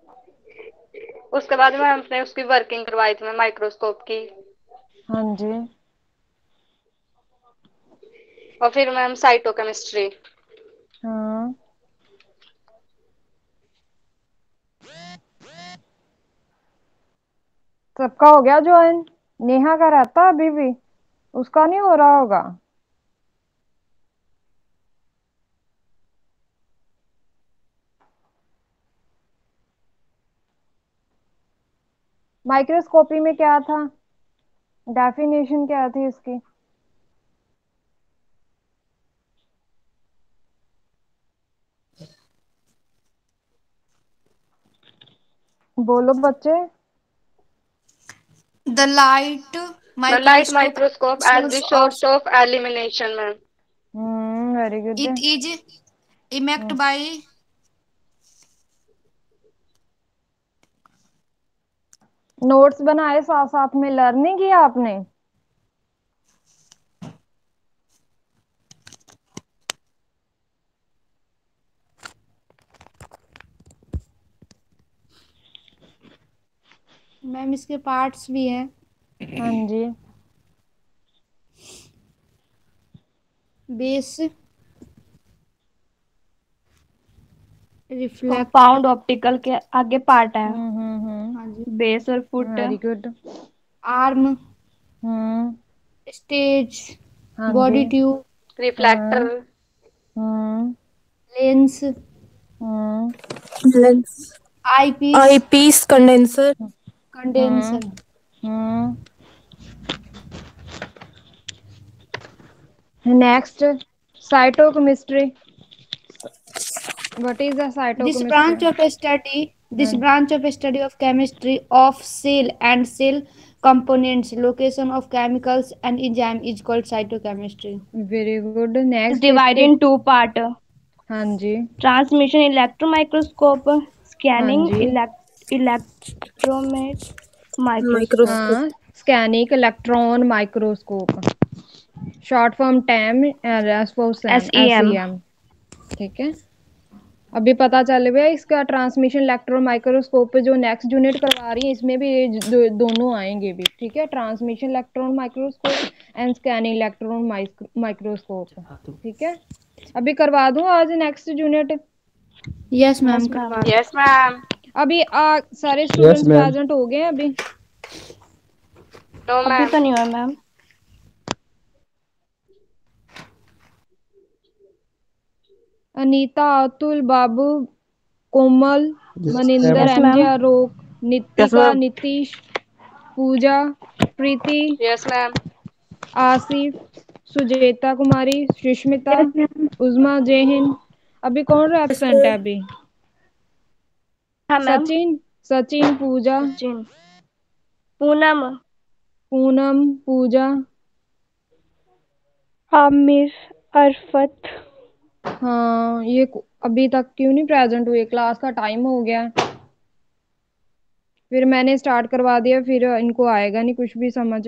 उसके बाद में हमने उसकी वर्किंग करवाई थी, मैं माइक्रोस्कोप की। हाँ जी। और फिर मैम साइटोकेमिस्ट्री। हाँ, सबका हो गया ज्वाइन? नेहा का रहता अभी भी? उसका नहीं हो रहा होगा। माइक्रोस्कोपी में क्या था? डेफिनेशन क्या थी इसकी? बोलो बच्चे। The light The light microscope microscope as the source of source of elimination, ma'am. Very good. it is emitted by notes बनाए साथ साथ में, लर्निंग किया आपने? मैम इसके पार्ट्स भी हैं। हाँ जी। Base reflect. कंपाउंड ऑप्टिकल के आगे पार्ट है। हाँ जी। बेस और foot. Very good. Arm, hmm. Stage, हाँ जी। Body tube, reflector. Hmm. Hmm. Lens, hmm. Lens, eyepiece, eyepiece, condenser. Condenser. Hmm. Next, cytochemistry. What is the This cytochemistry? branch of study, this branch of study of chemistry of cell and cell components, location of chemicals and enzyme is called cytochemistry. Very good. is next divided इसके। in two part. हाँ जी। Transmission electron microscope, हाँ scanning जी। electromet microscope. Microscope. हाँ, scanning electron microscope, short form TEM, S for SEM, SEM. SEM। ठीक है। अभी पता चल गया इसका ट्रांसमिशन इलेक्ट्रॉन माइक्रोस्कोप पे जो नेक्स्ट यूनिट करवा रही है इसमें भी ये दोनों आएंगे भी। ठीक है, transmission electron microscope and scanning electron microscope. ठीक है, अभी करवा दूं आज next unit? Yes, ma'am. Yes, ma'am. करवा दो। Yes ma'am. अभी सारे यस स्टूडेंट्स मैम। प्रेजेंट हो गए हैं अभी? नो अभी मैम। तो नहीं हुआ ma'am. Anita, Atul, Babu, Komal, yes ma'am. Maninder, yes MJ, ma'am. आरोप, yes Nitika, ma'am. Nitish, Pooja, Preeti, yes ma'am. Asif, Sujeta Kumari, Sushmita, yes ma'am. Uzma, जय हिंद। अभी कौन एब्सेंट है अभी? हाँ मैम। सचिन, सचिन, पूजा, सचिन, पूनम, पूनम, पूजा। आमिर, अरफत। हाँ, अभी तक क्यों नहीं प्रेजेंट हुए? क्लास का टाइम हो गया। फिर मैंने स्टार्ट करवा दिया, फिर इनको आएगा नहीं कुछ भी समझ।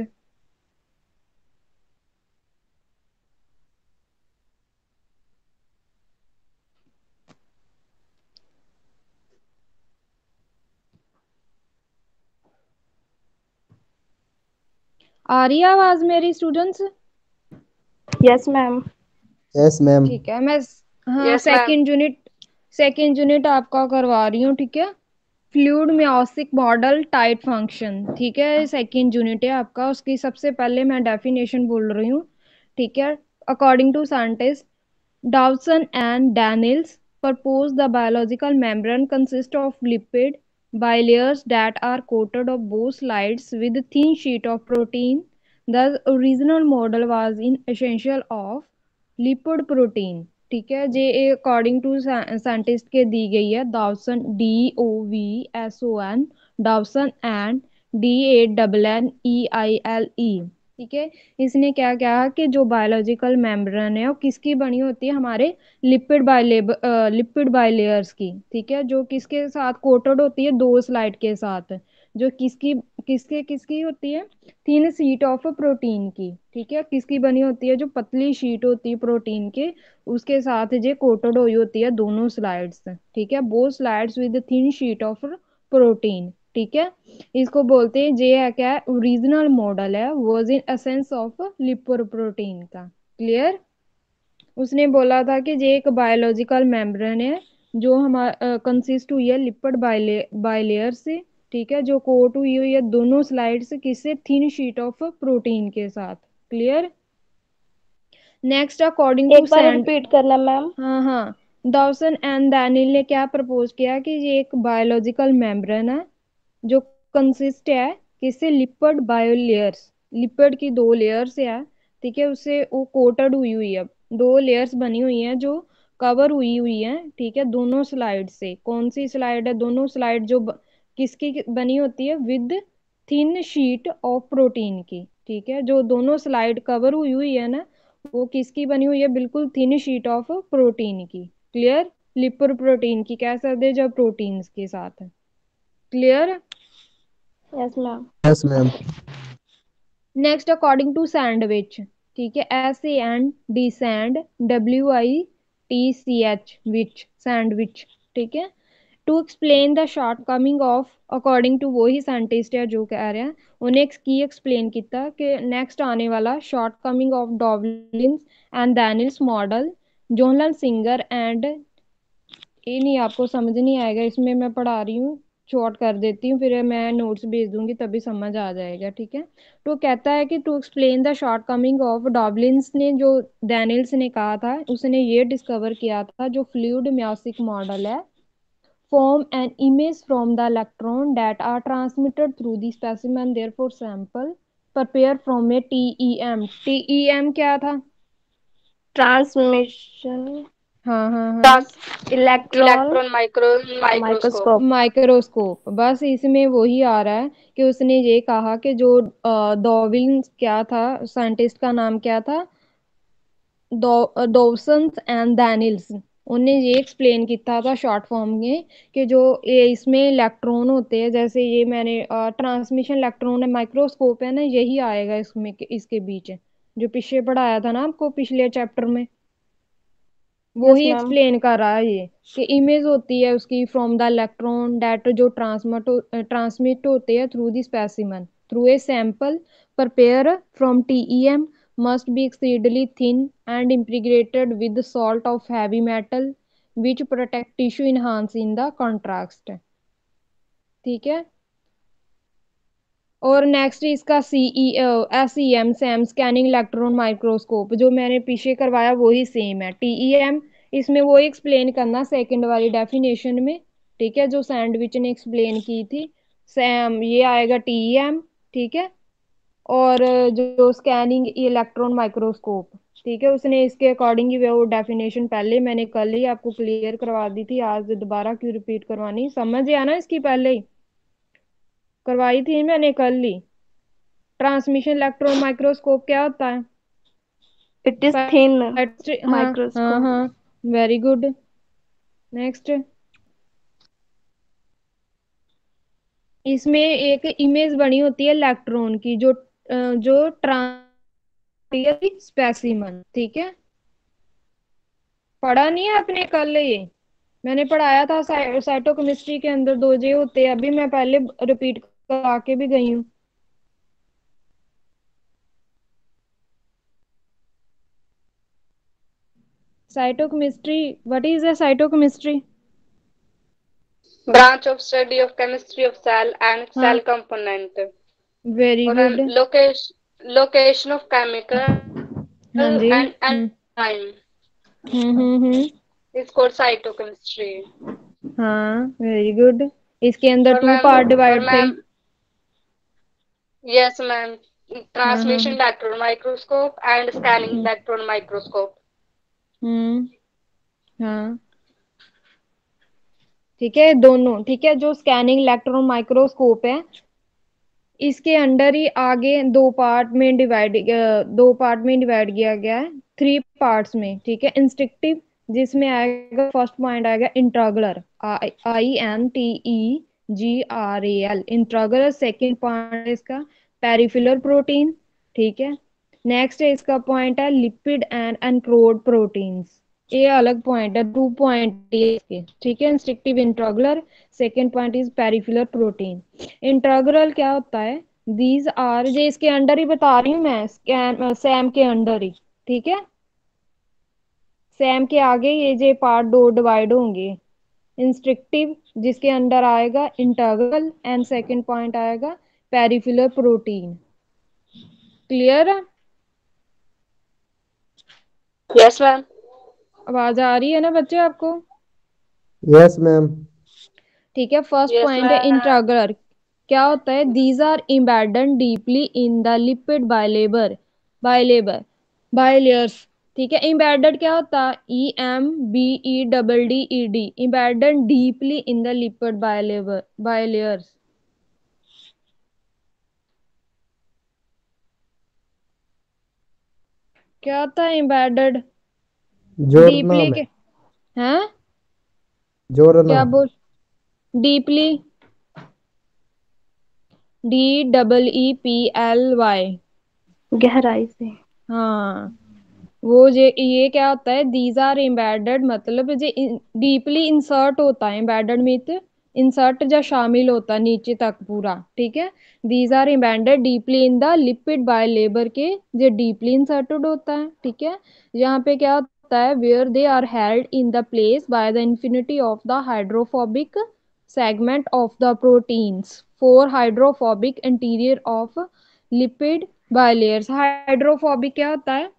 आ रही है आवाज मेरी students? Yes ma'am. Yes ma'am. ठीक है, मैं हाँ यस मैम। सेकंड यूनिट आपका करवा रही हूँ। ठीक है, fluid mosaic model tight function. ठीक है, सेकंड यूनिट है आपका। उसकी सबसे पहले मैं डेफिनेशन बोल रही हूँ। ठीक है, according to scientist Dawson and Daniels propose the biological membrane consists of lipid bilayers that are coated of both sides with a thin sheet of protein. The original model was in essential of lipid protein. ठीक है, जे according to scientist के दी गई है। Dawson, DOVSON, Dawson and DANNEILE। ठीक है, इसने क्या कहा कि जो बायोलॉजिकल मेम्ब्रेन है वो किसकी बनी होती है? हमारे लिपिड बाइलेयर्स की। ठीक है, जो किसके साथ कोटेड होती है? दो स्लाइड के साथ। जो किसकी किसके किसकी होती है? थिन शीट ऑफ प्रोटीन की। ठीक है, किसकी बनी होती है? जो पतली शीट होती है प्रोटीन के, उसके साथ जो कोटेड हुई होती है दोनों स्लाइड्स। ठीक है, both slides with thin sheet of protein, ठीक है। इसको बोलते हैं, ये है क्या है, ओरिजिनल मॉडल है, was in essence of lipoprotein का। क्लियर। उसने बोला था कि ये एक बायोलॉजिकल मेम्ब्रेन है जो हमारा कंसिस्ट हुई है लिपिड बाइलेयर से, ठीक है, जो कोट हुई हुई है दोनों स्लाइड से किससे, थिन शीट ऑफ प्रोटीन के साथ। क्लियर। नेक्स्ट, अकॉर्डिंग टू एक बार सैंड, रिपीट करना मैम। हाँ, डॉवसन एंड डैनियल ने क्या प्रपोज किया कि ये एक बायोलॉजिकल मेम्ब्रेन है जो कंसिस्ट है किससे, लिपिड बायोलेयर्स, लिपिड की दो लेयर्स है, ठीक है, उससे वो कोटेड हुई हुई है, दो लेयर्स बनी हुई हैं जो कवर हुई हुई है, ठीक है, दोनों स्लाइड से। कौन सी स्लाइड है, दोनों स्लाइड जो किसकी बनी होती है, with thin sheet of protein की, ठीक है, जो दोनों स्लाइड कवर हुई हुई है ना, वो किसकी बनी हुई है, बिल्कुल थिन शीट ऑफ प्रोटीन की। क्लियर। लिपिड प्रोटीन की कह सकते हैं जब प्रोटीन्स के साथ है। Clear. Yes ma'am. Yes, ma'am. Next, according to sandwich, ठीक है, SAND sand, WITCH witch, sandwich, ठीक है। To explain the shortcoming of, according to वही साइंटिस्ट है जो कह रहे हैं, उन्हें की एक्सप्लेन किया कि नेक्स्ट आने वाला shortcoming of Dowlins and Daniels model, Jonal Singer and, ये नहीं, आपको समझ नहीं आएगा इसमें, मैं पढ़ा रही हूँ, शॉर्ट कर देती हूँ, फिर मैं नोट्स भेज दूंगी तभी समझ आ जाएगा, ठीक है। तो कहता है कि to explain the shortcoming of Doblins ने, जो डैनियल्स ने कहा था, उसने ये डिस्कवर किया था जो फ्लूइड म्योसिक मॉडल है, form an image from the electron that are transmitted through the specimen, therefore sample prepare from a TEM। TEM क्या था, ट्रांसमिशन हाँ हाँ हाँ, trans electron electron microscope. Microscope. Microscope, बस इसमें वही आ रहा है कि उसने ये कहा कि जो डॉविन क्या था, साइंटिस्ट का नाम क्या था, डॉवसन्स एंड डैनियल्स, उन्हें ये एक्सप्लेन किया था शॉर्ट फॉर्म में कि जो ये इसमें इलेक्ट्रॉन होते हैं, जैसे ये मैंने ट्रांसमिशन इलेक्ट्रॉन है, माइक्रोस्कोप है ना, यही आएगा इसमें, इसके बीच जो पीछे पढ़ाया था ना आपको पिछले चैप्टर में, वो यस ही मैम। एक्सप्लेन कर रहा है ये कि इमेज होती है उसकी फ्रॉम द इलेक्ट्रॉन डेट जो ट्रांसमिट होते हैं through the specimen, through a sample prepare from TEM must be exceedingly thin and impregnated with salt of heavy metal which protect tissue enhance in the contrast, ठीक है। और next इसका SEM, SEM scanning electron microscope, जो मैंने पीछे करवाया वही same है। TEM इसमें वो एक्सप्लेन करना सेकंड वाली डेफिनेशन में, ठीक है, जो सैंडविच ने एक्सप्लेन की थी, सैम ये आएगा TEM, ठीक है। और जो स्कैनिंग इलेक्ट्रॉन माइक्रोस्कोप, ठीक है, उसने इसके अकॉर्डिंग ही वो डेफिनेशन पहले मैंने कल ही आपको क्लियर करवा दी थी, आज दोबारा क्यों रिपीट करवानी, समझ गया ना, इसकी पहले ही करवाई थी मैंने कल ही। ट्रांसमिशन इलेक्ट्रॉन माइक्रोस्कोप क्या होता है, इट इज थिन हाँ हाँ माइक्रोस्कोप। हाँ, वेरी गुड। नेक्स्ट, इसमें एक इमेज बनी होती है इलेक्ट्रॉन की जो स्पेसिमन, ठीक है, पढ़ा नहीं है आपने कल ये, मैंने पढ़ाया था साइटोकेमिस्ट्री के अंदर दो जे होते हैं, अभी मैं पहले रिपीट करा के भी गई हूँ। Cytochemistry, what is the cytochemistry, branch of study of chemistry of cell and हाँ, सेल कंपोनेंट वेरी और गुड, लोकेशन ऑफ केमिकल हाँ जी, and enzyme hmm, is called cytochemistry. हाँ, वेरी गुड। इसके अंदर और 2 पार्ट और डिवाइड थे, मैम यस मैम, हाँ हाँ transmission electron microscope and scanning hmm electron microscope. Hmm, हाँ, ठीक है, दोनों, ठीक है, जो स्कैनिंग इलेक्ट्रॉन माइक्रोस्कोप है इसके अंडर ही आगे दो पार्ट में डिवाइड किया गया है, 3 पार्ट्स में, ठीक है। इंस्ट्रक्टिव, जिसमें आएगा फर्स्ट पॉइंट आएगा इंट्रागुलर, INTEGRAL, इंट्रागुलर। सेकंड पॉइंट है इसका पेरिफेरल प्रोटीन, ठीक है। नेक्स्ट है इसका पॉइंट है लिपिड एंड अनकोड प्रोटीन्स, ये अलग पॉइंट है, 2 पॉइंट इसके, ठीक है। Instructive integral, second point is peripheral protein. Integral क्या होता है, दीज आर, जे इसके अंडर ही बता रही हूँ मैं, सैम के अंडर ही, ठीक है। सैम के आगे ये जे पार्ट दो डिवाइड होंगे, इंस्ट्रक्टिव जिसके अंडर आएगा इंट्रागुलर, एंड सेकंड पॉइंट आएगा पेरिफेरल प्रोटीन। क्लियर है? Yes ma'am. आवाज आ रही है ना बच्चे आपको? Yes ma'am. ठीक है। फर्स्ट यस पॉइंट है मैम। इंट्रागुलर। क्या होता है, these are embedded deeply in the lipid bilayers, ठीक है। इम्बेडेड क्या होता है, EMBEDD, embedded deeply in the lipid bilayers. क्या होता है इम्बेडेड जोड़ना डीपली में। के, हैं जोड़ना। क्या बोल, डीपली, DEEPLY, गहराई से। हाँ। वो ये क्या होता है, दीज आर एम्बेडेड, मतलब जे डीपली इंसर्ट होता है, एम्बेडेड मीन्स इंसर्ट या शामिल होता है नीचे तक पूरा, ठीक है। These are embedded deeply in the lipid bilayer के, जो डीपली इंसर्टेड होता है, ठीक है। यहाँ पे क्या होता है, where they are held in the place by the infinity of the hydrophobic segment of the proteins for hydrophobic interior of lipid bilayers। Hydrophobic क्या होता है,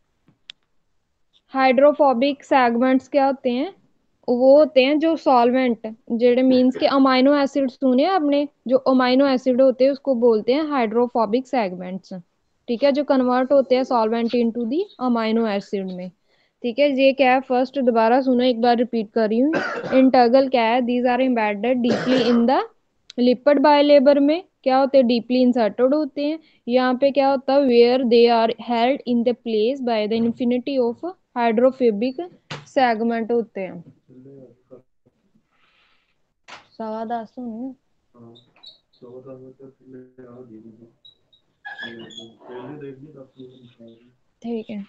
हाइड्रोफोबिक सेगमेंट्स क्या होते हैं, वो होते हैं जो सॉल्वेंट, जेडे मीन्स के अमाइनो एसिड सुने आपने, जो अमाइनो एसिड होते हैं उसको बोलते हैं हाइड्रोफोबिक सेगमेंट्स, ठीक है, जो कन्वर्ट होते हैं solvent into the amino acid में, ठीक है। ये क्या है, फर्स्ट दोबारा सुनो, एक बार रिपीट कर रही हूँ। इंटरगल क्या है, these are embedded deeply in the lipid bilayer में क्या होते हैं, डीपली इंसर्टेड होते हैं। यहाँ पे क्या होता है, where they are held in the place by the infinity of hydrophobic segment होते हैं। 10:15 हुए। ठीक है,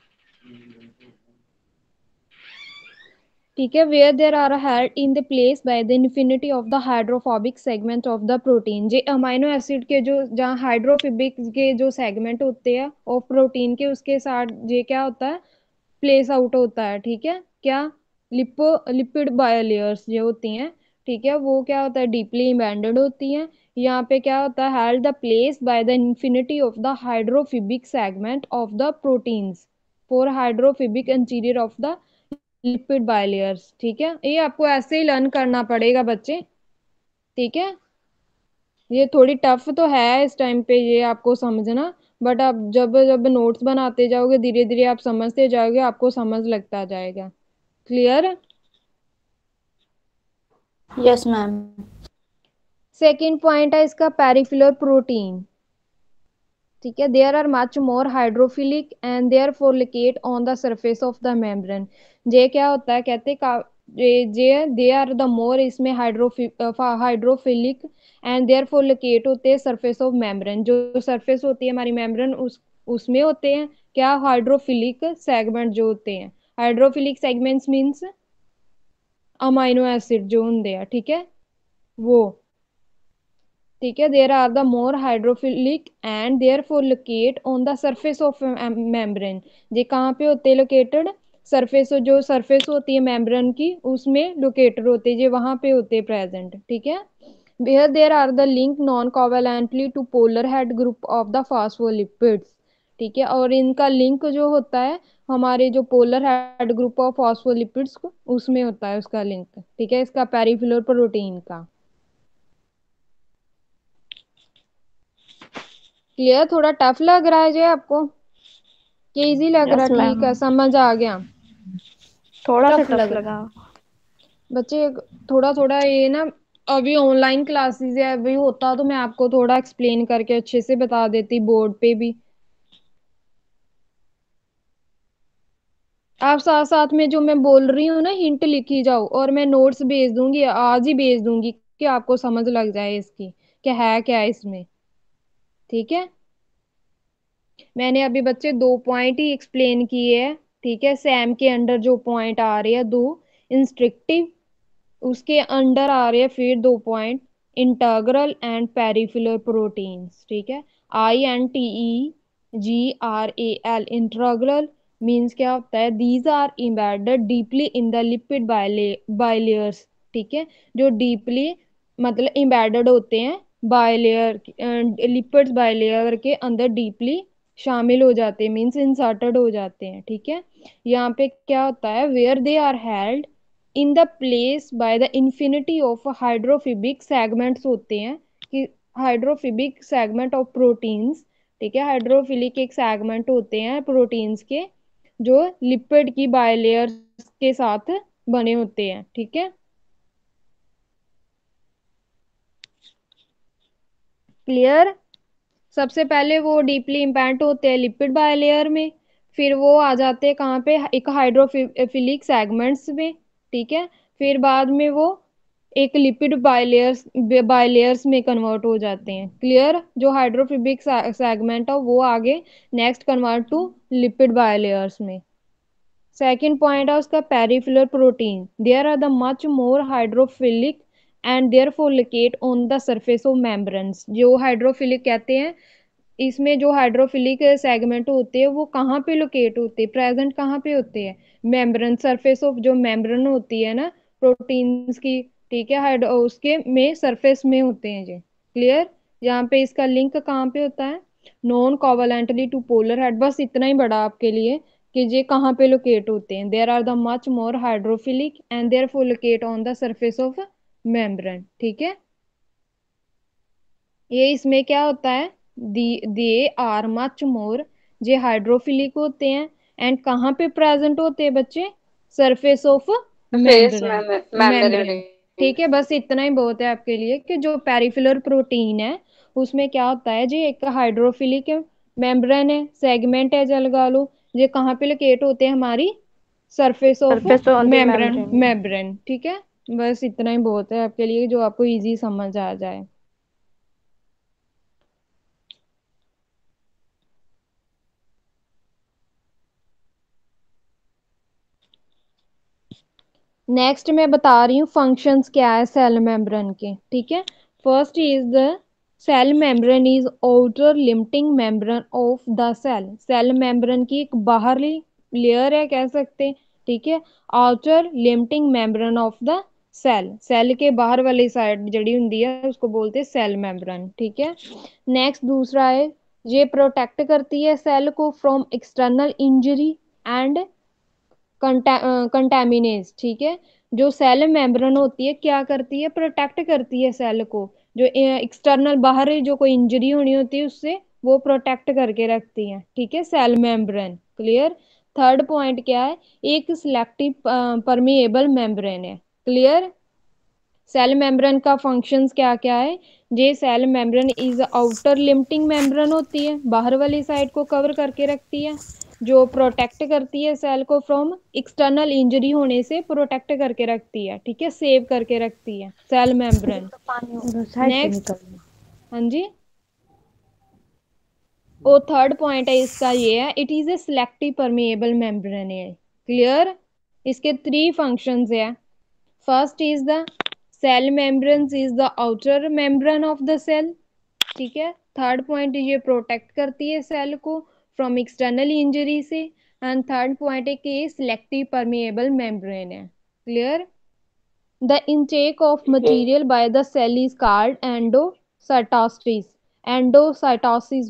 ठीक है। Where there are held in the place by the infinity of the hydrophobic segment of the protein, जे अमाइनो एसिड के जो जहाँ हाइड्रोफोबिक के जो सेगमेंट होते हैं ऑफ प्रोटीन के, उसके साथ ये क्या होता है, प्लेस आउट होता है, ठीक है। क्या, लिपिड बायोलेयर्स जो होती हैं, ठीक है, वो क्या होता है, डीपली इम्बेडेड होती हैं। यहाँ पे क्या होता है, held the place by the infinity of the hydrophobic segment of the proteins for hydrophobic interior of the lipid bilayers, ठीक है। ये आपको ऐसे ही लर्न करना पड़ेगा बच्चे, ठीक है। ये थोड़ी टफ तो है इस टाइम पे ये आपको समझना, बट आप जब जब नोट्स बनाते जाओगे धीरे धीरे आप समझते जाओगे, आपको समझ लगता जाएगा। Clear? Yes ma'am. Second point है इसका पेरिफेरल प्रोटीन, ठीक है। There are much more hydrophilic and therefore locate on the surface of the membrane. जे क्या होता है, कहते का जे दे आर द मोर, इसमें hydrophilic and therefore locate होते हैं सरफेस ऑफ मेम्ब्रेन, जो सरफेस होती है हमारी मेम्ब्रेन उसमें होते हैं क्या, हाइड्रोफिलिक सेगमेंट जो होते हैं। Hydrophilic segments means amino acid जो होंगे हैं, ठीक है, वो, ठीक है। There are the more hydrophilic and therefore locate on the surface of membrane. ये कहाँ पे होते हैं लोकेटेड, सरफेस, जो सरफेस होती है मेम्ब्रेन की उसमें लोकेटेड होते हैं, ये वहां पे होते हैं प्रेजेंट, ठीक है। Where there are the link non covalently to polar head group of the phospholipids, ठीक है। और इनका लिंक जो होता है हमारे जो polar head group of phospholipids उसमें होता है उसका लिंक, ठीक है, इसका पेरिफेरल प्रोटीन का। क्लियर? थोड़ा टफ लग रहा है जी आपको कि इजी लग रहा यस है? मैम। ठीक है, समझ आ गया। थोड़ा सा टफ टफ लग लगा। बच्चे थोड़ा थोड़ा ये ना, अभी ऑनलाइन क्लासेस है, अभी होता तो मैं आपको थोड़ा एक्सप्लेन करके अच्छे से बता देती बोर्ड पे भी। आप साथ साथ में जो मैं बोल रही हूँ ना हिंट लिखी जाओ, और मैं नोट्स भेज दूंगी, आज ही भेज दूंगी कि आपको समझ लग जाए इसकी क्या है, क्या है इसमें, ठीक है। मैंने अभी बच्चे 2 पॉइंट ही एक्सप्लेन किए हैं, ठीक है। सैम के अंडर जो पॉइंट आ रहे हैं 2 इंस्ट्रक्टिव, उसके अंडर आ रहे हैं फिर 2 point integral and peripheral proteins. ठीक है। INTEGRAL इंटीग्रल मीन्स क्या होता है, these are embedded deeply in the lipid bilayers. ठीक है। जो डीपली मतलब एम्बेडेड होते हैं बाइलेयर, लिपिड्स बाइलेयर के अंदर डीपली शामिल हो जाते हैं, मीन्स इंसर्टेड हो जाते हैं। ठीक है। यहाँ पे क्या होता है, where they are held in the place by the infinity of hydrophobic segments होते हैं, कि हाइड्रोफिबिक सेगमेंट ऑफ प्रोटीन्स। ठीक है। हाइड्रोफिलिक एक सेगमेंट होते हैं प्रोटीन्स के जो लिपिड की बायलेयर्स के साथ बने होते हैं। ठीक है। क्लियर। सबसे पहले वो डीपली इम्पैक्ट होते हैं लिपिड बायलेयर में, फिर वो आ जाते हैं कहाँ पे, एक हाइड्रोफिलिक सेगमेंट्स में। ठीक है। फिर बाद में वो एक लिपिड बायलेयर्स में कन्वर्ट हो जाते हैं। क्लियर। जो हाइड्रोफिलिक सेगमेंट है वो आगे next convert to lipid bilayers में। सेकेंड पॉइंट है उसका peripheral protein, there are the much more hydrophilic and therefore locate on the surface of membranes. जो हाइड्रोफिलिक कहते हैं, इसमें जो हाइड्रोफिलिक सेगमेंट होते हैं वो कहाँ पे लोकेट होते हैं, प्रेजेंट कहाँ पे होते हैं, मेम्ब्रेन, सरफेस ऑफ जो मेम्ब्रेन होती है ना प्रोटीन्स की। ठीक है। उसके में सरफेस में होते हैं जी। क्लियर। यहाँ पे इसका लिंक कहाँ पे होता है, non covalently to polar head. बस इतना ही बड़ा आपके लिए कि ये कहाँ पे लोकेट होते हैं, there are the much more hydrophilic and therefore locate on the surface of membrane. ठीक है। ये इसमें क्या होता है, दे आर मच मोर, जे हाइड्रोफिलिक होते हैं एंड कहाँ पे प्रेजेंट होते हैं बच्चे, surface of face membrane. Membrane. Membrane. ठीक है। बस इतना ही बहुत है आपके लिए कि जो पेरिफेरल प्रोटीन है उसमें क्या होता है जी, एक हाइड्रोफिलिक मेम्ब्रेन है, सेगमेंट है जो लगा लो, ये कहाँ पे लोकेट होते हैं, हमारी surface of surface on the membrane membrane. Membrane. ठीक है। बस इतना ही बहुत है आपके लिए जो आपको इजी समझ आ जाए। नेक्स्ट मैं बता रही हूँ फंक्शंस क्या है सेल मेम्ब्रेन के। ठीक है। First is the cell membrane is outer limiting membrane of the cell. Cell membrane की एक बाहरी लेयर है कह सकते हैं। ठीक है। Outer limiting membrane of the cell, cell के बाहर वाली साइड जड़ी हुंदी है उसको बोलते हैं सेल मेम्ब्रेन। ठीक है। नेक्स्ट दूसरा है, ये प्रोटेक्ट करती है सेल को from external injury and contaminants. ठीक है। जो सेल मेम्ब्रेन होती है क्या करती है, प्रोटेक्ट करती है सेल को, जो एक्सटर्नल बाहर जो कोई इंजरी होनी होती है उससे वो प्रोटेक्ट करके रखती है। ठीक है। Cell membrane. Clear. Third point क्या है, एक सिलेक्टिव परमिएबल मेम्ब्रेन है। क्लियर। सेल मेम्ब्रेन का फंक्शंस क्या क्या है, the cell membrane is outer limiting membrane होती है, बाहर वाली साइड को कवर करके रखती है, जो प्रोटेक्ट करती है सेल को फ्रॉम एक्सटर्नल इंजरी होने से प्रोटेक्ट करके रखती है। ठीक है। सेव करके रखती है सेल मेम्ब्रेन। पानी उधर साइड से नेक्स्ट, निकल हाँ जी, और थर्ड पॉइंट है इसका ये है, it is a selective permeable membrane है। क्लियर। इसके 3 फंक्शंस है। First is the cell membrane is the outer membrane of the cell. ठीक है। थर्ड पॉइंट, ये प्रोटेक्ट करती है सेल को फ्रॉम एक्सटर्नल इंजरी से। एंड थर्ड पॉइंट है कि सिलेक्टिव परमिएबल मेम्ब्रेन है। Clear. The intake of material by the cell is called endocytosis. Endocytosis,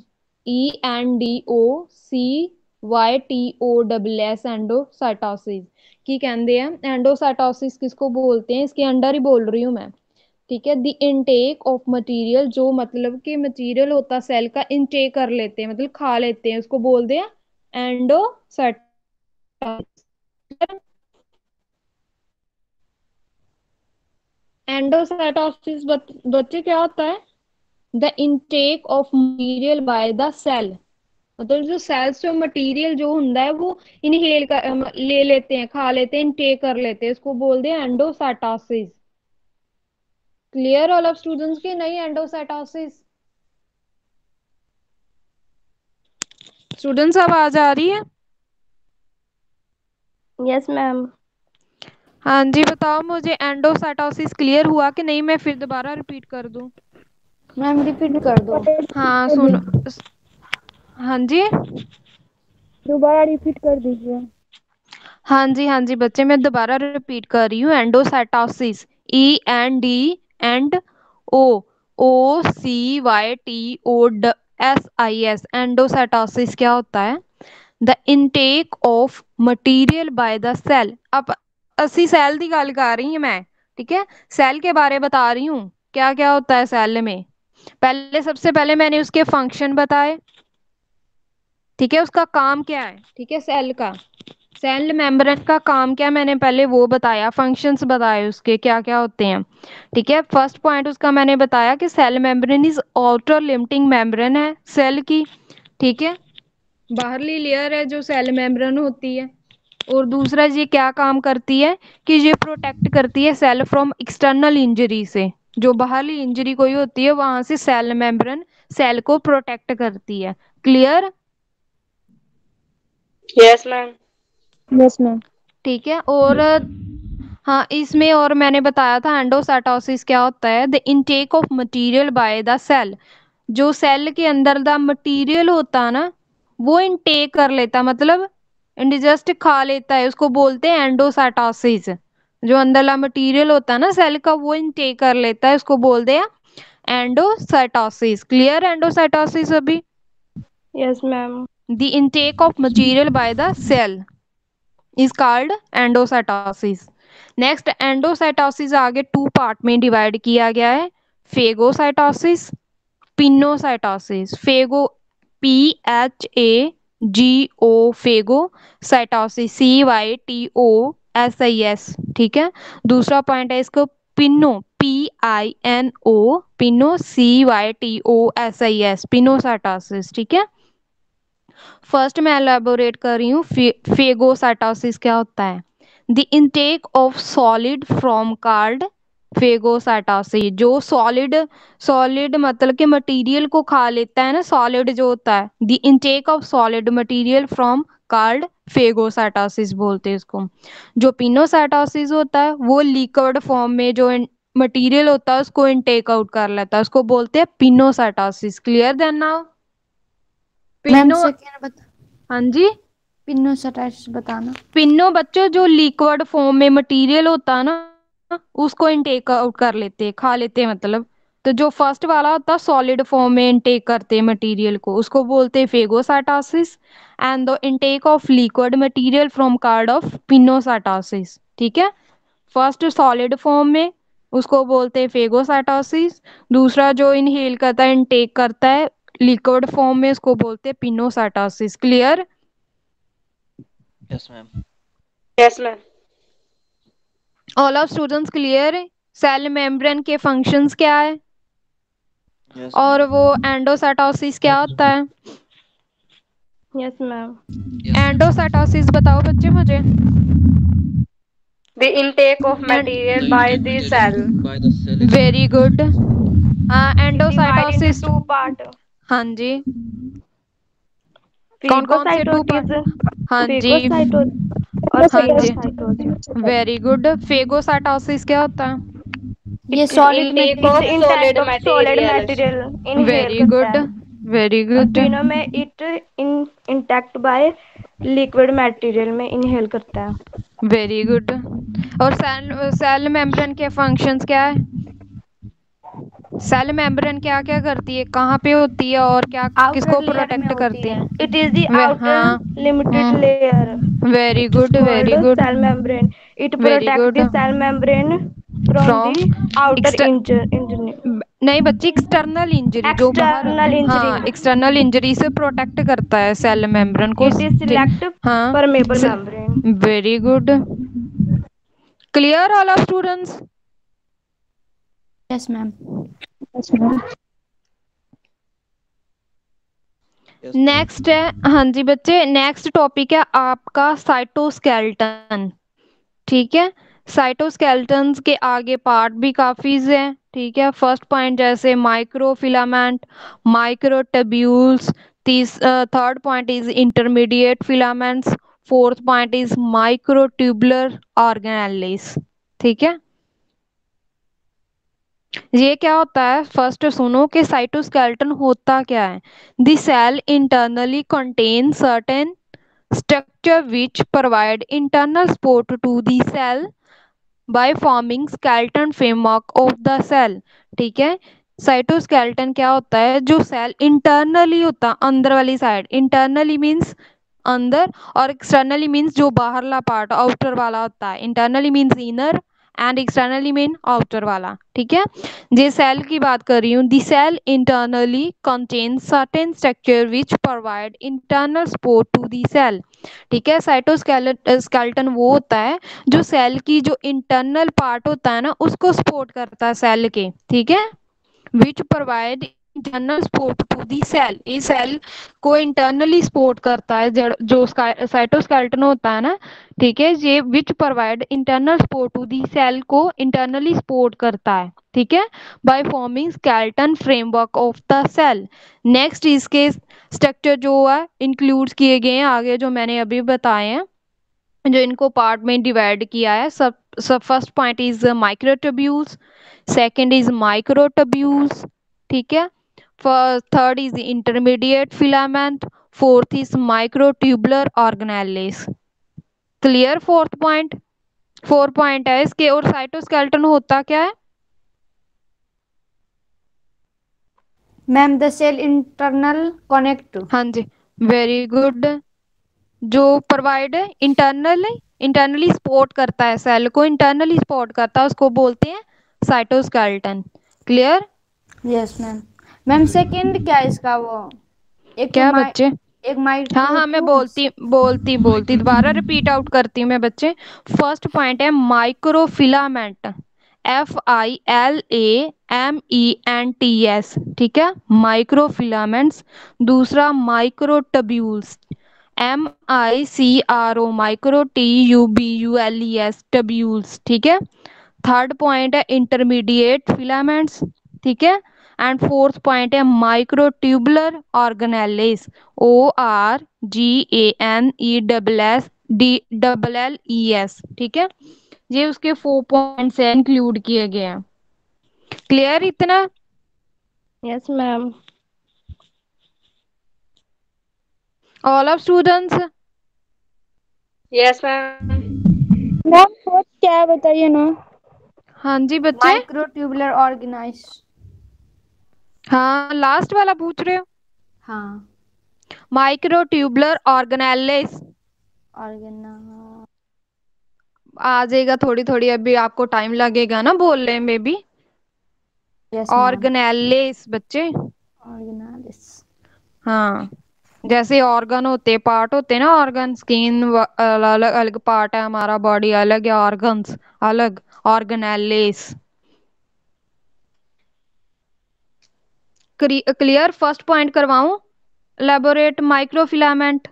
ENDOCYTOSS endocytosis की कहते हैं। एंडोसाइटोसिस किसको बोलते हैं, इसके अंडर ही बोल रही हूँ मैं। ठीक है। द इनटेक ऑफ मटेरियल, जो मतलब कि मटेरियल होता सेल का इनटेक कर लेते हैं मतलब खा लेते हैं, उसको बोलते हैं एंडोसाइटोसिस। एंडोसाइटोसिस बच्चे क्या होता है, the intake of material by the cell, मतलब जो सेल्स जो मटेरियल जो ਹੁੰਦਾ है वो इनहेल कर ले लेते हैं, खा लेते हैं, इनटेक कर लेते हैं, इसको बोलते हैं endocytosis. Clear all of students की नहीं, एंडोसाइटोसिस स्टूडेंट्स आवाज आ रही है। Yes ma'am. हाँ जी, बताओ मुझे एंडोसाइटोसिस क्लियर हुआ कि नहीं? मैं फिर दोबारा रिपीट कर दूं? मैम रिपीट कर दो। हाँ सुनो। हाँ जी। दोबारा रिपीट कर दीजिए। हाँ जी बच्चे, मैं दोबारा रिपीट कर रही हूँ। Endocytosis, ENDOCYTOSIS। एंडोसाइटोसिस क्या होता है? The intake of material by the cell. अब ਅਸੀਂ सेल की गल कर रही हूँ मैं, ठीक है? सेल के बारे बता रही हूँ क्या क्या होता है सेल में। पहले सबसे पहले मैंने उसके फंक्शन बताए, ठीक है? उसका काम क्या है, ठीक है? सेल का, सेल मेम्ब्रेन का काम क्या, मैंने पहले वो बताया, फंक्शंस बताए उसके क्या क्या होते हैं, ठीक है? फर्स्ट पॉइंट उसका मैंने बताया कि cell membrane is outer limiting membrane है सेल की, ठीक है? बाहरली लेयर है जो सेल मेम्ब्रेन होती है। और दूसरा ये क्या काम करती है कि ये प्रोटेक्ट करती है सेल फ्रॉम एक्सटर्नल इंजरी से। जो बाहरली इंजरी कोई होती है वहां से सेल मेम्ब्रेन सेल को प्रोटेक्ट करती है। Clear? Yes ma'am. Yes ma'am. ठीक है। और हाँ, इसमें और मैंने बताया था एंडोसाइटोसिस क्या होता है? The intake of material by the cell. जो सेल के अंदर दा मटेरियल होता है ना, वो इनटेक कर लेता, मतलब इंडिजस्ट खा लेता है, उसको बोलते हैं एंडोसाइटोसिस। जो अंदरला मटेरियल होता है ना सेल का, वो इनटेक कर लेता है, उसको बोलते हैं एंडोसाइटोसिस। क्लियर? एंडोसाइटोसिस अभी? Yes ma'am. The intake of material by the cell is called endocytosis. Next, endocytosis आगे टू पार्ट में डिवाइड किया गया है, phagocytosis, pinocytosis. Phago, PHAGO, phago, cytosis, CYTOSIS, ठीक है? दूसरा पॉइंट है इसको pino, PINO, pino, CYTOSIS, pinocytosis, ठीक है? फर्स्ट मैं एलैबोरेट कर रही हूँ, फेगोसाइटोसिस क्या होता है? The intake of solid from card phagocytosis. जो सॉलिड, सॉलिड मतलब कि मटेरियल को खा लेता है ना, सॉलिड जो होता है, the intake of solid material from card phagocytosis बोलते हैं इसको। जो पिनोसाइटोसिस होता है वो लिक्विड फॉर्म में जो मटेरियल होता है उसको इनटेक आउट कर लेता है, उसको बोलते हैं pinocytosis. Clear then now? Ma'am pino, second बता। हाँ जी। पिनोसाइटिस बताना। पिनो बच्चों जो लिक्विड फॉर्म में मटेरियल होता है ना, उसको इनटेक आउट कर लेते हैं, खा लेते हैं मतलब। तो जो फर्स्ट वाला होता है सॉलिड फॉर्म में इनटेक करते हैं मटेरियल को, उसको बोलते हैं phagocytosis. And the intake of liquid material from card of pinocytosis, ठीक है? फर्स्ट सॉलिड फॉर्म में, उसको बोलते हैं फेगोसाइटोसिस। दूसरा जो इनहेल करता है, इनटेक करता है लिक्विड फॉर्म में, उसको बोलते हैं pinocytosis. Clear? Yes ma'am. Yes ma'am. All of students clear है? सेल मेम्ब्रेन के फंक्शंस क्या है यस और मैम। वो एंडोसाइटोसिस क्या होता है? Yes ma'am. Yes ma'am. Endocytosis बताओ बच्चे मुझे। The intake of The material by intake the material cell. by the cell is very called good. Divide into endocytosis, two part. हाँ जी। कौन कौन से टू पार्ट? Phagocytosis, हाँ जी, phagocytosis और हाँ जी, phagocytosis. Very good. फेगोसाइटोसिस क्या होता है? ये The solid intake material. of It's solid intact of solid material. material inhale very करता गुड, है वेरी और गुड, पिनो में it in intact by liquid material में inhale करता है। Very good. और सेल, सेल मेम्ब्रेन के फंक्शंस क्या है? सेल मेम्ब्रेन क्या क्या करती है, कहाँ पे होती है और क्या, आउटर किसको लेयर में प्रोटेक्ट होती करती है। है? It is the outer हाँ, limited layer. Very It is good, called very good, cell membrane. It very protects good. the cell membrane from from the outer injury. नहीं बच्ची, एक्सटर्नल इंजरी, जो बाहर, External injury. हाँ, external injury से protect करता है cell membrane को। It is select हाँ, permeable membrane. Very good. Clear all of students? Yes ma'am. Yes, ma'am. Next है, हाँ जी बच्चे, नेक्स्ट टॉपिक है आपका साइटोस्केलेटन, ठीक है? साइटोस्केलेटन्स के आगे पार्ट भी काफी है, ठीक है? फर्स्ट पॉइंट जैसे microfilament, microtubules. Third point is intermediate filaments. Fourth point is microtubular organelles. ठीक है, ये क्या होता है, फर्स्ट सुनो कि साइटोस्केलेटन होता क्या है। The cell internally contain certain structure which provide internal support to the cell by forming skeleton framework of the cell। ठीक है, साइटोस्केलेटन क्या होता है, जो सेल इंटरनली होता है, अंदर वाली साइड, इंटरनली मींस अंदर, और एक्सटर्नली मींस जो बाहरला पार्ट आउटर वाला होता है। Internally means inner and externally mean outer वाला। ठीक है, जे सेल की बात कर रही हूँ, the cell internally contain certain structure which provide internal support to the cell. ठीक है, साइटोस्केलेटन वो होता है जो सेल की जो इंटरनल पार्ट होता है ना, उसको सपोर्ट करता है सेल के। ठीक है, which provide internal support to the cell, ये सेल को इंटरनली सपोर्ट करता है, जो साइटोस्केलेटन होता है ना। ठीक है, ये which provide internal support to the cell को इंटरनली सपोर्ट करता है। ठीक है, by forming skeleton framework of the cell. Next इसके स्ट्रक्चर जो है इंक्लूड्स किए गए हैं आगे जो मैंने अभी बताए हैं, जो इनको पार्ट में डिवाइड किया है। सब first point is microtubules, second is microtubules. ठीक है, third is intermediate filament, fourth is microtubular organelles. Clear, fourth point, four point है इसके। और साइटोस्केलेटन होता क्या है ma'am? The cell internal connect. हाँ जी, वेरी गुड। जो प्रोवाइड इंटरनली सपोर्ट करता है, सेल को इंटरनली सपोर्ट करता है, उसको बोलते हैं cytoskeleton. Clear? Yes ma'am. Ma'am second क्या है इसका? वो एक क्या तो बच्चे? एक माइक्रो हाँ हाँ, मैं बोलती दोबारा रिपीट आउट करती हूँ मैं बच्चे। फर्स्ट पॉइंट है माइक्रोफिलामेंट, FILAMENTS। ठीक है, माइक्रोफिलामेंट्स। दूसरा microtubules, MICRO, micro TUBULES, tubules. ठीक है, थर्ड पॉइंट है इंटरमीडिएट फिलामेंट्स। ठीक है, एंड फोर्थ पॉइंट है माइक्रोट्यूबुलर ऑर्गेनेल्स, ORGANESSELLES। ठीक है, ये उसके 4 पॉइंट्स है इंक्लूड किए गए हैं। क्लियर इतना? Yes ma'am. All of students? Yes ma'am. Ma'am fourth क्या है बताइए ना? हाँ जी बच्चे। Microtubular organise. हाँ, लास्ट वाला पूछ रहे हो? हाँ, माइक्रोट्यूबुलर ऑर्गेनेल्स ऑर्गेना। आ जाएगा थोड़ी थोड़ी, अभी आपको टाइम लगेगा ना बोलने में भी। Yes ma'am. ऑर्गेनेल्स बच्चे। ऑर्गेनालिस। हाँ, जैसे ऑर्गन होते, पार्ट होते ना, ऑर्गन, स्किन अलग अलग पार्ट है हमारा, बॉडी अलग है, ऑर्गन्स अलग, ऑर्गेनेल्स। क्लियर? फर्स्ट पॉइंट करवाऊं, elaborate microfilament.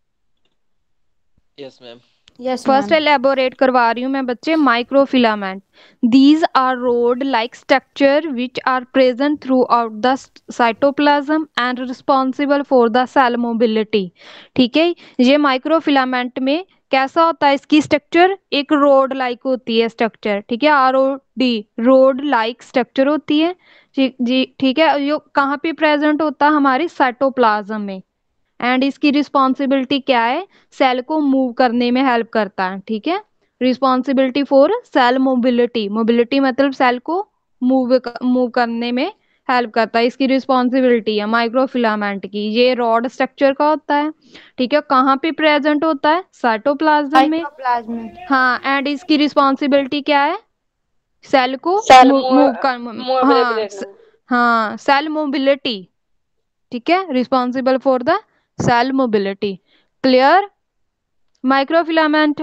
Yes, ma'am. Yes first ma'am. Elaborate करवा रही हूँ मैं बच्चे, microfilament. These are rod like structure which are present throughout the cytoplasm and responsible for the cell mobility. ठीक है, ये microfilament में कैसा होता है, इसकी स्ट्रक्चर एक रोड लाइक होती है स्ट्रक्चर। ठीक है, ROD, रोड लाइक स्ट्रक्चर होती है। जी ठीक है, ये कहाँ पे प्रेजेंट होता है, हमारी साइटोप्लाज्म में। एंड इसकी रिस्पॉन्सिबिलिटी क्या है, सेल को मूव करने में हेल्प करता है। ठीक है, responsibility for cell mobility, mobility मतलब सेल को मूव करने में हेल्प करता है, इसकी रिस्पॉन्सिबिलिटी है माइक्रोफिलामेंट की। ये रॉड स्ट्रक्चर का होता है। ठीक है, कहाँ पे प्रेजेंट होता है, साइटोप्लाज्म में। साइटोप्लाज्म। हाँ, एंड इसकी रिस्पॉन्सिबिलिटी क्या है, सेल को सेल मूव कर, हाँ मोबिलिटी। हाँ, सेल मोबिलिटी। ठीक है, responsible for the cell mobility. Clear? Microfilament.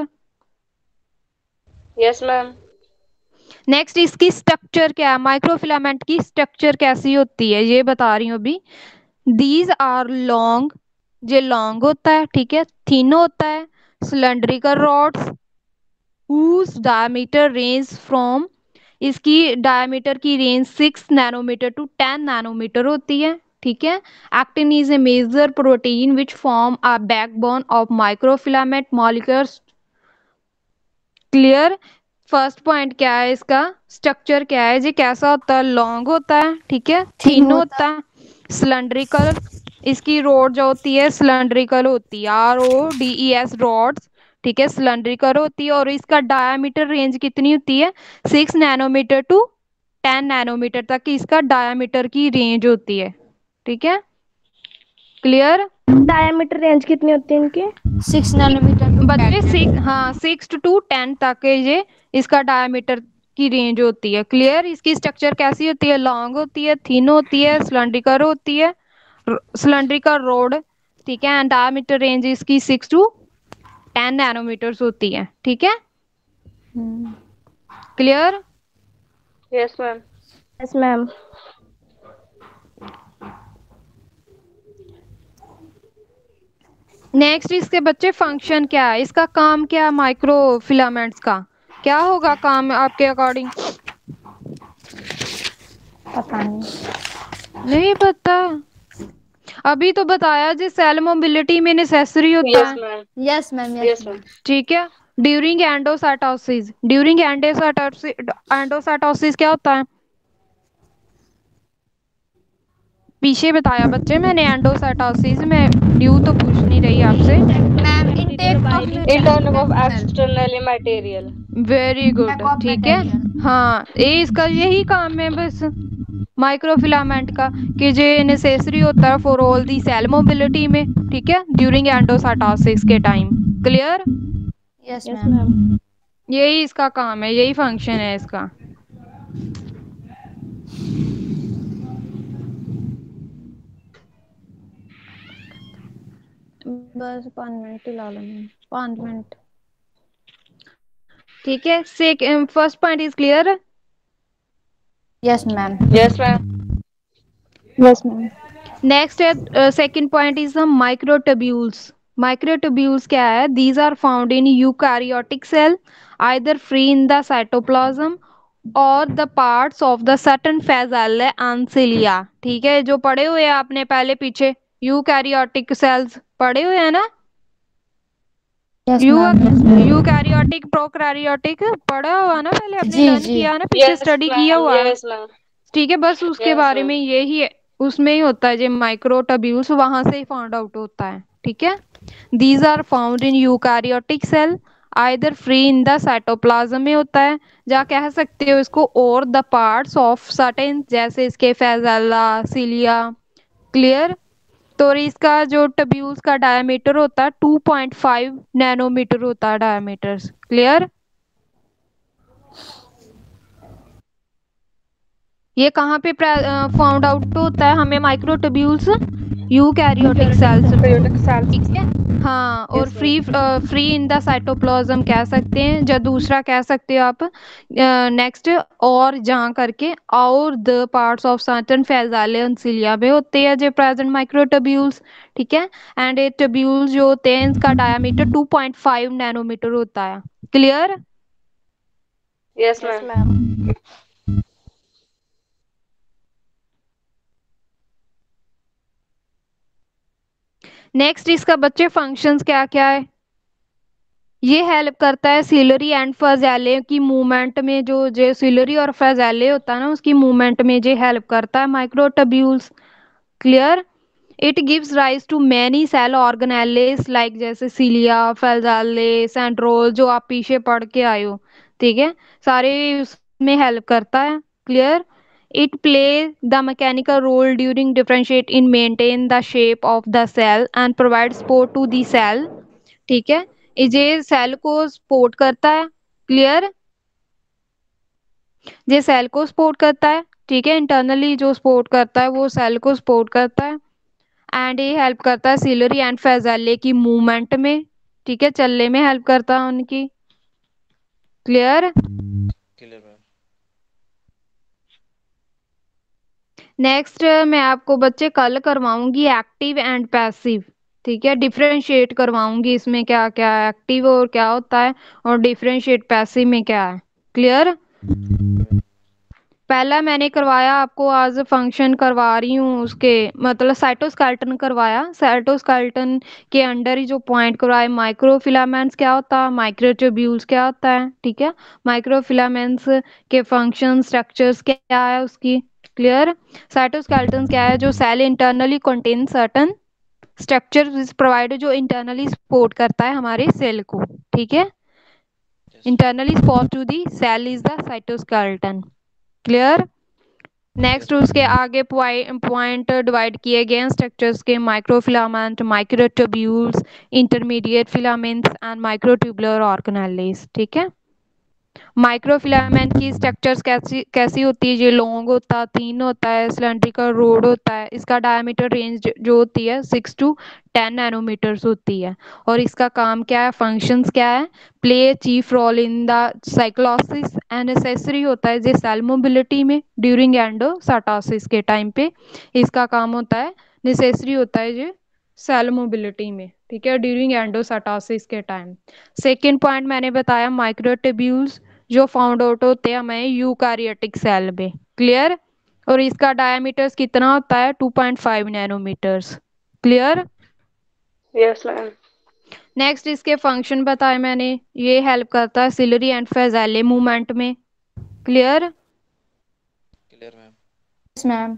Yes ma'am. Next इसकी स्ट्रक्चर क्या है, माइक्रोफिलामेंट की स्ट्रक्चर कैसी होती है ये बता रही हूँ अभी। दीज आर लॉन्ग, ये लॉन्ग होता है। ठीक है, थिन होता है, cylindrical rods whose diameter range from, इसकी डायमीटर की रेंज 6 नैनोमीटर टू 10 नैनोमीटर होती है। ठीक है। Actin is a major protein which form a backbone of microfilament molecules. Clear. First point क्या है इसका, स्ट्रक्चर क्या है जी, कैसा होता है, लॉन्ग होता है, ठीक है, थिन होता है, सिलेंड्रिकल, इसकी रोड जो होती है सिलेंड्रिकल होती है, RODES रॉड्स, ठीक है, सिलेंड्रिकल होती है, और इसका डायामीटर रेंज कितनी होती है, 6 नैनोमीटर टू 10 नैनोमीटर तक की इसका डायामीटर की रेंज होती है, ठीक है। क्लियर। डायमीटर रेंज कितनी होती है इनकी? 6 नैनोमीटर बच्चे 6 to 10 तक ये इसका डायमीटर की रेंज होती है। क्लियर। इसकी स्ट्रक्चर कैसी होती है, लॉन्ग होती है, थिन होती है, सिलेंड्रिकल होती है, सिलेंड्रिकल रोड, ठीक है, एंड डायमीटर रेंज इसकी 6 to 10 नैनोमीटर्स होती है, ठीक है। Clear. Yes ma'am. Yes ma'am. Next इसके बच्चे फंक्शन क्या है, इसका काम क्या है, माइक्रो फिलामेंट्स का क्या होगा काम आपके अकॉर्डिंग? पता नहीं पता, अभी तो बताया जी सेल मोबिलिटी में नेसेसरी होता यस है, ma'am. Yes ma'am yes ma'am. ठीक है। ड्यूरिंग एंडोसाइटोसिस, ड्यूरिंग एंडोसाइटोसिस क्या होता है, पीछे बताया बच्चे मैंने, एंडोसाइटोसिस में ड्यू तो पूछ नहीं रही आपसे। Ma'am intake intern of external material. Very good, ठीक है। हाँ, ये इसका यही काम है बस माइक्रोफिलामेंट का, कि जो नेसेसरी होता है for all the cell mobility में, ठीक है, ड्यूरिंग एंडोसाइटोसिस के time. Clear. Yes yes ma'am. Ma'am. यही इसका काम है, यही फंक्शन है इसका। बस 5 मिनट ही ला लेंगे, 5 मिनट, ठीक है। First point is clear. Yes ma'am. Yes ma'am. Yes ma'am. Next है second point is the microtubules. Microtubules क्या है, these are found in eukaryotic cell either free in the cytoplasm और the parts of the certain flagella and cilia, ठीक है, जो पढ़े हुए हैं आपने पहले पीछे, यूकैरियोटिक सेल्स पढ़े हुए हैं ना, यस मैम। यूकैरियोटिक प्रोकैरियोटिक पढ़ा हुआ ना पहले, आपने जी, लर्न जी। किया ना, पीछे स्टडी किया हुआ है, यस मैम। ठीक है, बस उसके Yes, बारे ma'am. में यही है, उसमें ही होता है जो माइक्रोट्यूब्यूल्स, वहां से ही फाउंड आउट होता है, ठीक है। These are found in eukaryotic cell either free in the cytoplasm में होता है, जा कह सकते हो इसको, और द पार्ट्स ऑफ सर्टेन, जैसे इसके फेजाला, सिलिया। क्लियर। तो इसका जो ट्यूब्यूल्स का डायमीटर होता है 2.5 नैनोमीटर होता है डायमीटर। क्लियर। ये कहाँ पे फाउंड आउट होता है हमें, माइक्रोट्यूब्यूल्स यूकैरियोटिक सेल्स, ठीक है। हाँ, और फ्री इन द साइटोप्लाज्म कह सकते हैं, जो दूसरा कह सकते हो आप नेक्स्ट, और जहाँ करके, और the parts of certain flagella and cilia में होते हैं जो प्रेजेंट माइक्रोट्यूब्यूल्स, ठीक है। एंड ये ट्यूब्यूल्स जो होते हैं इसका डायमीटर 2.5 नैनोमीटर होता है। Clear. Yes yes ma'am. Ma'am. Next इसका बच्चे फंक्शंस क्या क्या है, ये हेल्प करता है सिलरी एंड फ्लैजेले की मूवमेंट में, जो सिलरी और फ्लैजेले होता है ना उसकी मूवमेंट में ये हेल्प करता है microtubules. Clear. It gives rise to many cell organelles like जैसे सिलिया, फ्लैजेले, सेंट्रोल, जो आप पीछे पढ़ के आए हो, ठीक है, सारे उसमें हेल्प करता है। Clear. it plays the mechanical role during differentiate in maintain the shape of the cell and provide support to the cell, ठीक है, ये सेल को सपोर्ट करता है। क्लियर। ये सेल को सपोर्ट करता है, ठीक है, इंटरनली जो सपोर्ट करता है वो सेल को सपोर्ट करता है, एंड ये हेल्प करता है सिलरी एंड फेजाले की मूवमेंट में, ठीक है, चलने में हेल्प करता है उनकी। क्लियर। Clear ma'am. नेक्स्ट मैं आपको बच्चे कल करवाऊंगी एक्टिव एंड पैसिव, ठीक है, डिफरेंशिएट करवाऊंगी इसमें क्या क्या है, एक्टिव और क्या होता है, और डिफरेंशिएट पैसिव में क्या है। क्लियर। पहला मैंने करवाया आपको आज फंक्शन करवा रही हूँ उसके मतलब साइटोस्केलेटन करवाया। साइटोस्केलेटन के अंडर ही जो पॉइंट करवाए माइक्रोफिलामेंट्स क्या होता है, माइक्रोट्यूब्यूल्स क्या होता है, ठीक है। माइक्रोफिलामेंट्स के फंक्शन स्ट्रक्चर्स क्या है उसकी, क्लियर। साइटोस्केलेटन क्या है, जो cell internally contain certain structure provide, जो इंटरनली सपोर्ट करता है हमारे सेल को, ठीक है। Internally support to the cell is the cytoskeleton, clear. Next उसके आगे पॉइंट डिवाइड किए गए हैं स्ट्रक्चर्स के, microfilament, microtubules, intermediate filaments and microtubular organelles, ठीक है। माइक्रोफिलामेंट की स्ट्रक्चर्स कैसी कैसी होती है, ये लॉन्ग होता है, थिन होता है, सिलेंड्रिकल रोड होता है। इसका डायमीटर रेंज जो होती है 6 to 10 नैनोमीटर्स होती है। और इसका काम क्या है, फंक्शंस क्या है, play chief role in the cyclosis and necessary होता है जे सेल मोबिलिटी में ड्यूरिंग एंडोसाइटोसिस के टाइम पे इसका काम होता है, नेसेसरी होता है ये सेल मोबिलिटी में, ठीक है, ड्यूरिंग एंडोसाइटोसिस के टाइम। सेकेंड पॉइंट मैंने बताया माइक्रोट्यूब्यूल्स जो फाउंड आउट होते हैं हमें यूकारियोटिक सेल में, क्लियर। और इसका डायमीटर्स कितना होता है 2.5 nanometers, clear. Yes ma'am. Next इसके फंक्शन बताए मैंने, ये हेल्प करता है सिलरी एंड फेजेले मूवमेंट में, clear. Clear ma'am. Yes ma'am.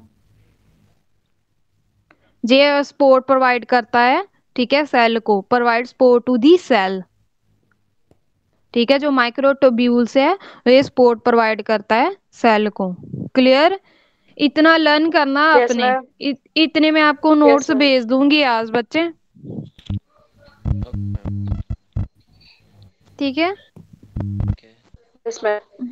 ये सपोर्ट प्रोवाइड करता है, ठीक है, सेल को, provide support to the cell, ठीक है। जो माइक्रोट्यूब्यूल्स है ये सपोर्ट प्रोवाइड करता है सेल को, क्लियर। इतना लर्न करना यस आपने। मैम। इतने में आपको नोट्स मैम। भेज दूंगी आज बच्चे, ओके मैम। ठीक है। ओके। Yes ma'am.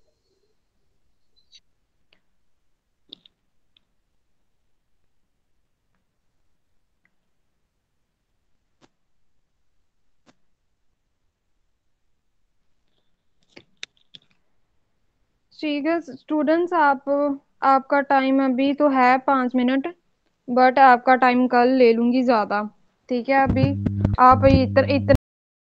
ठीक है स्टूडेंट्स, आपका टाइम अभी तो है 5 मिनट, बट आपका टाइम कल ले लूंगी ज्यादा, ठीक है। अभी आप इतना